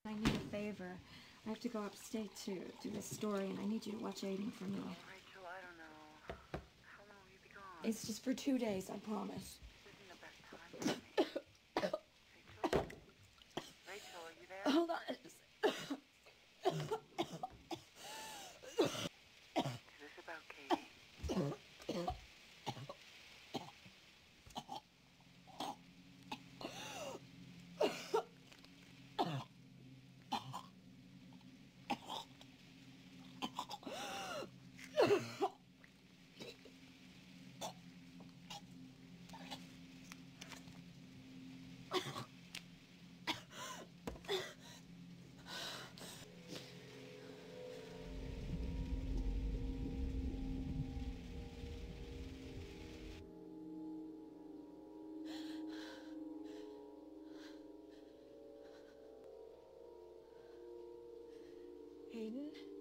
I need a favor. I have to go upstate to do this story, and I need you to watch Aiden for me. Oh, Rachel, I don't know. How long will you be gone? It's just for 2 days, I promise. This isn't the best time for me. Rachel? Rachel, are you there? Hold on. Is this about Katie? Aiden?